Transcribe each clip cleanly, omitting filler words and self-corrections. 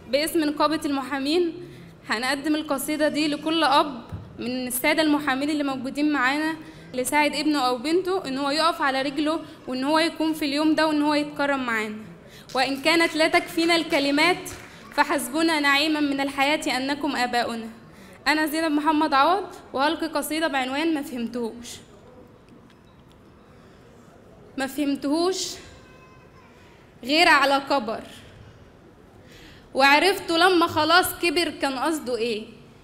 باسم نقابة المحامين هنقدم القصيدة دي لكل أب من السادة المحامين اللي موجودين معانا لساعد ابنه أو بنته إن هو يقف على رجله وإن هو يكون في اليوم ده وإن هو يتكرم معانا. وإن كانت لا تكفينا الكلمات فحسبنا نعيما من الحياة أنكم آباؤنا. أنا زينب محمد عوض وهلقي قصيدة بعنوان ما فهمتهوش. ما فهمتهوش غير على كبر، وعرفته لما خلاص كبر كان قصده ايه.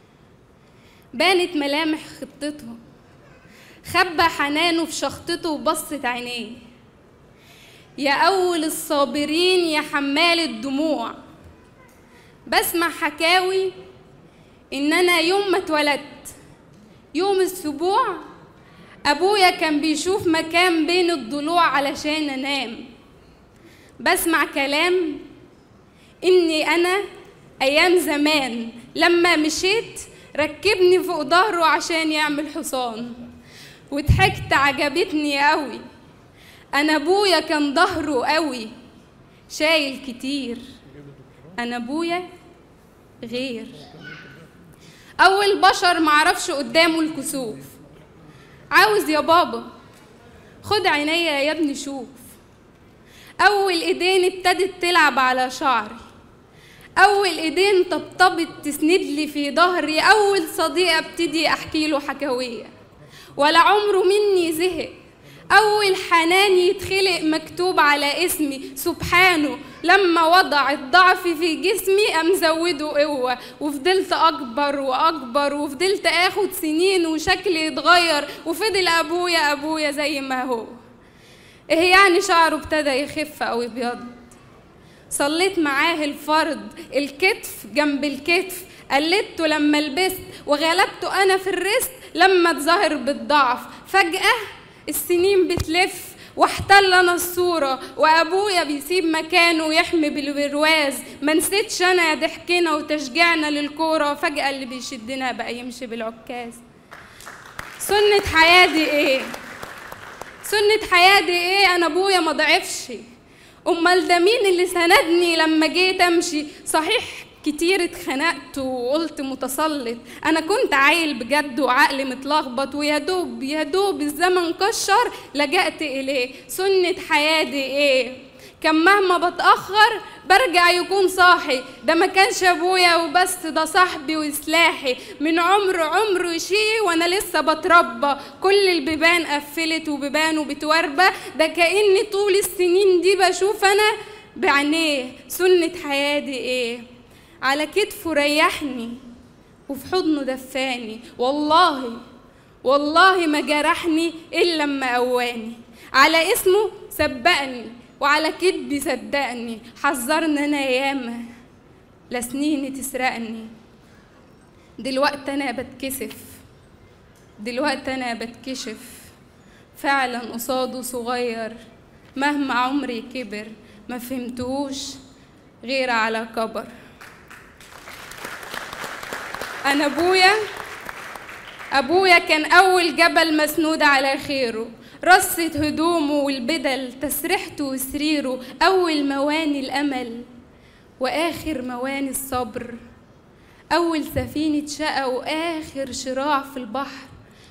بانت ملامح خطته، خبى حنانه في شخطته وبصت عينيه. يا أول الصابرين يا حمال الدموع، بسمع حكاوي إن أنا يوم ما اتولدت يوم السبوع أبويا كان بيشوف مكان بين الضلوع علشان أنام. بسمع كلام إني أنا أيام زمان لما مشيت ركبني فوق ظهره عشان يعمل حصان، وضحكت عجبتني قوي. أنا أبويا كان ظهره قوي شايل كتير، أنا أبويا غير. أول بشر معرفش قدامه الكسوف، عاوز يا بابا خد عينيا يا ابني شوف. أول إيدين ابتدت تلعب على شعري، أول إيدين طبطبت تسند لي في ظهري، أول صديق ابتدي أحكي له حكاوية ولا عمره مني زهق. أول حنان يتخلق مكتوب على اسمي سبحانه، لما وضع الضعف في جسمي قام زوده قوة، وفضلت أكبر وأكبر وفضلت آخد سنين وشكلي يتغير، وفضل أبويا زي ما هو. إيه يعني شعره ابتدى يخف أو يبيض؟ صليت معاه الفرض الكتف جنب الكتف، قلدته لما لبست وغلبته أنا في الرست لما اتظاهر بالضعف. فجأة السنين بتلف واحتل أنا الصورة، وأبويا بيسيب مكانه ويحمي بالبرواز. ما نسيتش أنا يا ضحكنا وتشجيعنا للكورة، فجأة اللي بيشدنا بقى يمشي بالعكاز. سنة حياتي إيه؟ سنة حياتي إيه؟ أنا أبويا ما ضعفش، أمال ده مين اللي سندني لما جيت أمشي؟ صحيح كتير اتخنقت وقلت متسلط، أنا كنت عيل بجد وعقلي متلخبط، ويا دوب الزمن كشر لجأت إليه. سنة حياتي إيه؟ كان مهما بتأخر برجع يكون صاحي، ده ما كانش أبويا وبس، ده صاحبي وسلاحي. من عمره يشيء وأنا لسه بتربى، كل البيبان قفلت وبيبانه بتوربى، ده كأني طول السنين دي بشوف أنا بعينيه. سنة حياتي إيه؟ على كتفه ريحني وفي حضنه دفاني، والله ما جرحني إلا لما قواني. على اسمه سبقني وعلى كدبي صدقني، حذرني أنا ياما لا سنيني تسرقني. دلوقتي أنا بتكشف فعلا قصاده صغير، مهما عمري كبر ما فهمتهوش غير على كبر. أنا أبويا كان أول جبل مسنود على خيره، رصة هدومه والبدل تسريحته وسريره، أول مواني الأمل وآخر مواني الصبر، أول سفينة شقا وآخر شراع في البحر.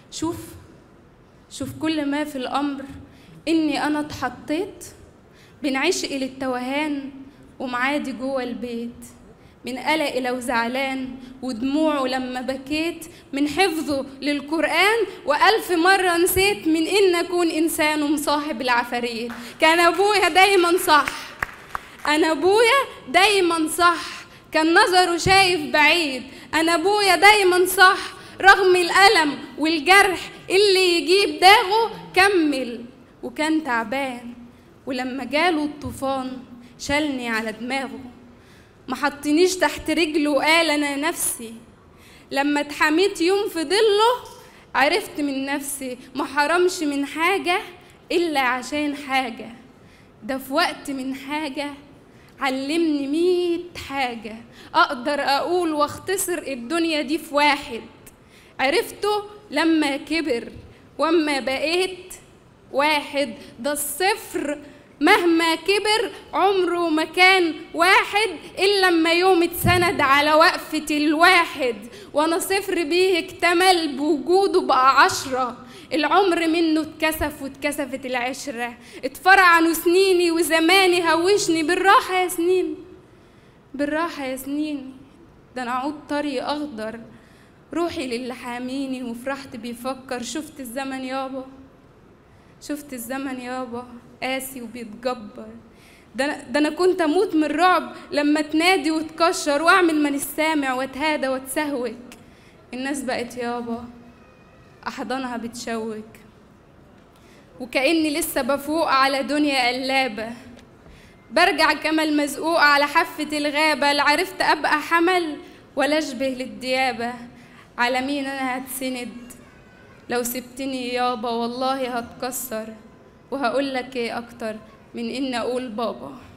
شوف كل ما في الأمر إني أنا اتحطيت بين عشقي للتوهان ومعادي جوه البيت، من قلقي لو زعلان ودموعه لما بكيت، من حفظه للقرآن وألف مرة نسيت من إن أكون إنسان ومصاحب العفاريت. كان أبويا دايما صح، كان نظره شايف بعيد. أنا أبويا دايما صح، رغم الألم والجرح اللي يجيب داغه كمل وكان تعبان، ولما جاله الطوفان شالني على دماغه، ما حطنيش تحت رجله وقال أنا نفسي. لما اتحميت يوم في ظله عرفت من نفسي، ما حرمش من حاجة إلا عشان حاجة، ده في وقت من حاجة علمني 100 حاجة. أقدر أقول واختصر الدنيا دي في واحد، عرفته لما كبر وأما بقيت واحد. ده الصفر مهما كبر عمره ما كان واحد إلا لما يوم اتسند على وقفة الواحد، وانا صفر بيه اكتمل بوجوده بقى 10. العمر منه اتكسف واتكسفت العشرة، اتفرع عنه سنيني وزماني هوشني. بالراحة يا سنين، بالراحة يا سنين، ده انا عود طريق اخضر، روحي للي حاميني وفرحت بيفكر. شفت الزمن يابا، شفت الزمن يابا قاسي وبيتجبر. ده انا كنت اموت من الرعب لما تنادي وتكشر، واعمل من السامع واتهادى واتسهوك. الناس بقت يابا احضانها بتشوك، وكأني لسه بفوق على دنيا قلابة. برجع كما المزقوق على حافة الغابة، لا عرفت ابقى حمل ولا اشبه للديابة. على مين انا هتسند لو سبتني يابا؟ والله هتكسر، وهقولك ايه اكتر من ان اقول بابا.